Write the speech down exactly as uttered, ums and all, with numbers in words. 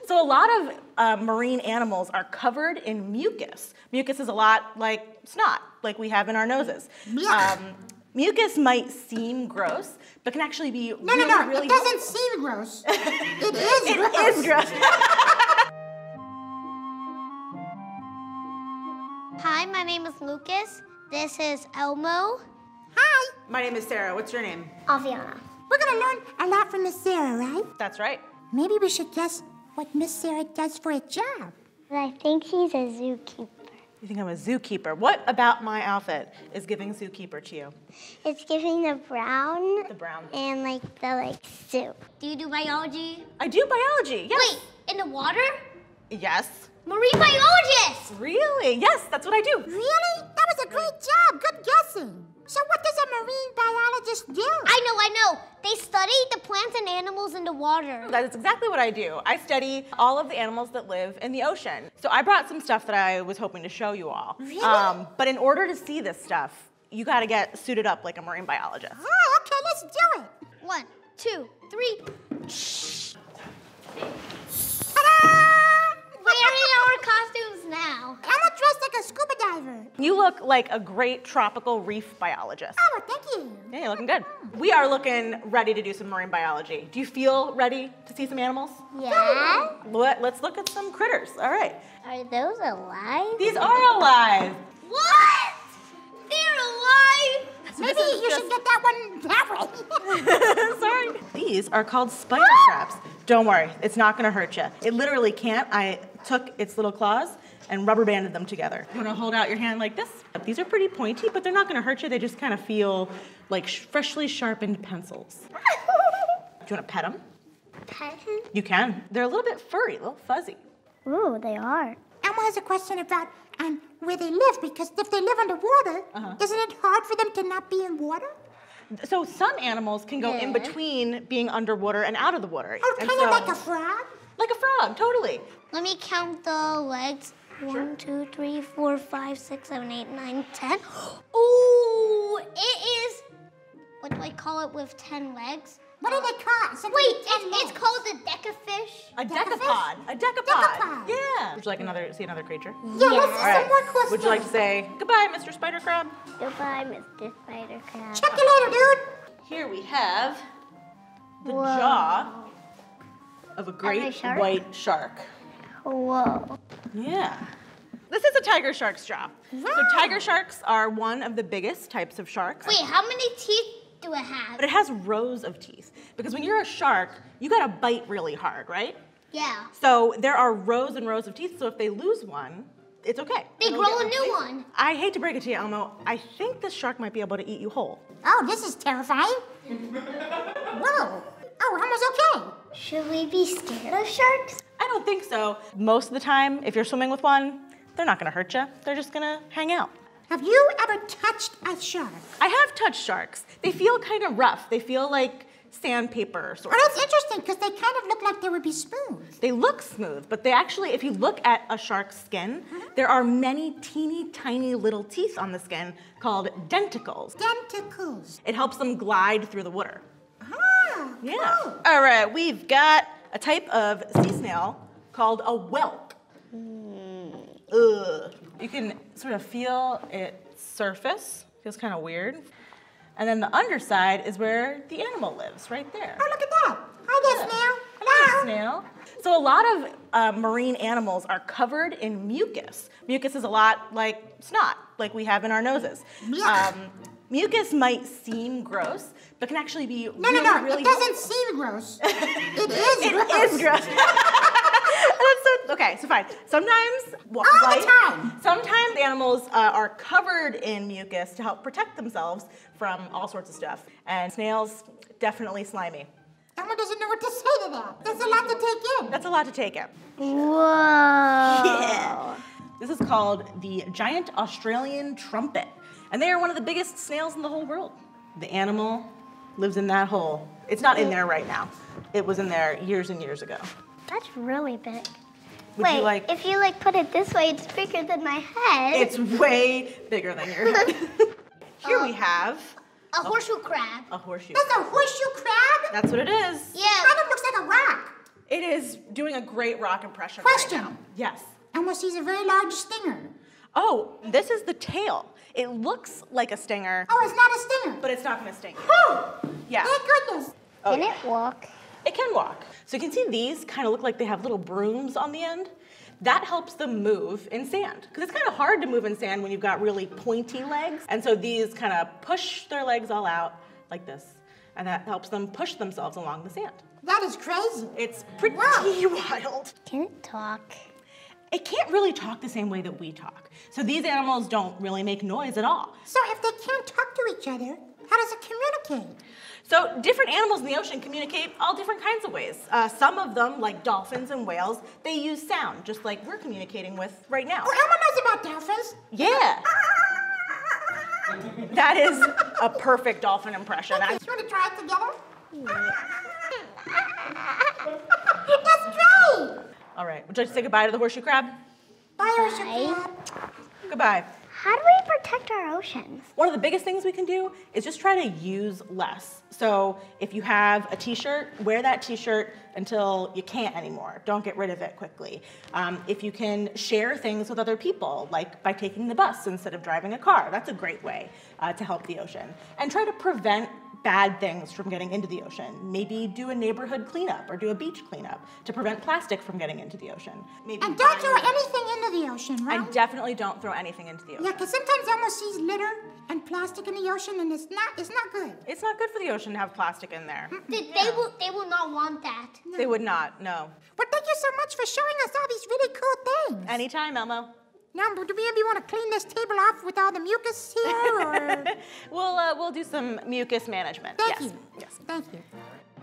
So a lot of uh, marine animals are covered in mucus. Mucus is a lot like snot, like we have in our noses. Um, mucus might seem gross, but can actually be no, really, no, no. really It doesn't seem gross. It is it gross. It is gross. Hi, my name is Lucas. This is Elmo. Hi. My name is Sarah. What's your name? Aviana. We're gonna learn a lot from Miss Sarah, right? That's right. Maybe we should guess what Miss Sarah does for a job. I think she's a zookeeper. You think I'm a zookeeper? What about my outfit is giving zookeeper to you? It's giving the brown. The brown. And like the like zoo. Do you do biology? I do biology, yes. Wait, in the water? Yes. Marine Biologist! Really? Yes, that's what I do. Really? That was a great job. Good guessing. So what does a marine biologist do? I know, I know. They study the plants and animals in the water. That is exactly what I do. I study all of the animals that live in the ocean. So I brought some stuff that I was hoping to show you all. Really? Um, but in order to see this stuff, you gotta get suited up like a marine biologist. Oh, okay, let's do it. One, two, three. Ta-da! We're in our costumes now. Elmo dressed like a scuba diver. You look like a great tropical reef biologist. Oh, thank you. Yeah, you're looking good. We are looking ready to do some marine biology. Do you feel ready to see some animals? Yeah? Let- Let's look at some critters. All right. Are those alive? These are alive. What? They're alive? So Maybe this is you just- should get that one that way. Sorry. These are called spider traps. Don't worry, it's not gonna hurt you. It literally can't. I took its little claws and rubber banded them together. You wanna hold out your hand like this? These are pretty pointy, but they're not gonna hurt you. They just kind of feel like sh freshly sharpened pencils. Do you wanna pet them? Pet him? You can. They're a little bit furry, a little fuzzy. Ooh, they are. Elmo has a question about um, where they live, because if they live underwater, Uh-huh. isn't it hard for them to not be in water? So some animals can go in Yeah. between being underwater and out of the water. Oh, And kind of so- like a frog? Like a frog, totally. Let me count the legs. One, two, three, four, five, six, seven, eight, nine, ten. Ooh, it is, what do I call it with ten legs? What do they call it? Something Wait, with ten it's, it's legs. called a decafish. A Decafish? decapod. A decapod. Decapod. Yeah. Would you like another see another creature? Yeah, let's see All right. some more questions. Would you like to say goodbye, Mister Spider Crab? Goodbye, Mister Spider Crab. Check you later, dude. Here we have the Whoa. jaw of a a great shark? white shark. Whoa. Yeah. This is a tiger shark's jaw. So Wow. tiger sharks are one of the biggest types of sharks. Wait, how many teeth do it have? But it has rows of teeth. Because when you're a shark, you gotta bite really hard, right? Yeah. So there are rows and rows of teeth, so if they lose one, it's okay. They It'll grow get a new replaced. one. I hate to break it to you, Elmo. I think this shark might be able to eat you whole. Oh, this is terrifying. Whoa. Oh, Elmo's okay. Should we be scared of sharks? I don't think so. Most of the time, if you're swimming with one, they're not gonna hurt you. They're just gonna hang out. Have you ever touched a shark? I have touched sharks. They feel kind of rough. They feel like sandpaper, sort Oh, of. that's interesting, because they kind of look like they would be smooth. They look smooth, but they actually, if you look at a shark's skin, there are many teeny tiny little teeth on the skin called denticles. Denticles. It helps them glide through the water. Ah, Yeah. cool. All right, we've got a type of sea snail called a whelk. Ugh. You can sort of feel its surface. Feels kind of weird. And then the underside is where the animal lives, right there. Oh, look at that. Hi there, Yeah. snail. Hi, Hello. snail. So a lot of uh, marine animals are covered in mucus. Mucus is a lot like snot, like we have in our noses. Yeah. Um, mucus might seem gross, but can actually be No, really, no, no. really It doesn't seem gross. It is It gross. is gross. That's so, okay, so fine. Sometimes, wa- All the life- time. Sometimes animals uh, are covered in mucus to help protect themselves from all sorts of stuff. And snails, definitely slimy. Elmo doesn't know what to say to that. There's a lot to take in. That's a lot to take in. Whoa. Yeah. This is called the giant Australian trumpet. And they are one of the biggest snails in the whole world. The animal lives in that hole. It's not in there right now. It was in there years and years ago. That's really big. Would Wait, you like? if you like put it this way, it's bigger than my head. It's way bigger than your head. Here we have a horseshoe crab. a horseshoe. That's a horseshoe crab? That's what it is. Yeah. Kind of looks like a rock. It is doing a great rock impression Question. right now. Yes. Elmo sees a very large stinger. Oh, this is the tail. It looks like a stinger, Oh, it's not a stinger. but it's not gonna sting you. Whew. Yeah. Thank goodness. Oh, Can yeah. it walk? It can walk. So you can see these kind of look like they have little brooms on the end. That helps them move in sand. Because it's kind of hard to move in sand when you've got really pointy legs. And so these kind of push their legs all out like this. And that helps them push themselves along the sand. That is crazy. It's pretty Wow. wild. Can it talk? It can't really talk the same way that we talk. So these animals don't really make noise at all. So if they can't talk to each other, how does it communicate? So different animals in the ocean communicate all different kinds of ways. Uh, some of them, like dolphins and whales, they use sound, just like we're communicating with right now. Oh, Elmo knows about dolphins. Yeah. That is a perfect dolphin impression. Okay, I- you want to try it together? That's great. all right, would you like to say goodbye to the horseshoe crab? Bye, Horseshoe Bye. Crab. Goodbye. How do we protect our oceans? One of the biggest things we can do is just try to use less. So if you have a t-shirt, wear that t-shirt until you can't anymore. Don't get rid of it quickly. Um, if you can share things with other people, like by taking the bus instead of driving a car, that's a great way uh, to help the ocean. And try to prevent bad things from getting into the ocean. Maybe do a neighborhood cleanup or do a beach cleanup to prevent plastic from getting into the ocean. Maybe And don't buy- throw anything into the ocean, right? And definitely don't throw anything into the ocean. Yeah, because sometimes Elmo sees litter and plastic in the ocean, and it's not it's not good. It's not good for the ocean to have plastic in there. They, they will. They will not want that. They would not, no. But thank you so much for showing us all these really cool things. Anytime, Elmo. Now, do we maybe want to clean this table off with all the mucus here, or? We'll uh, we'll do some mucus management. Thank yes. you. Yes. Thank you.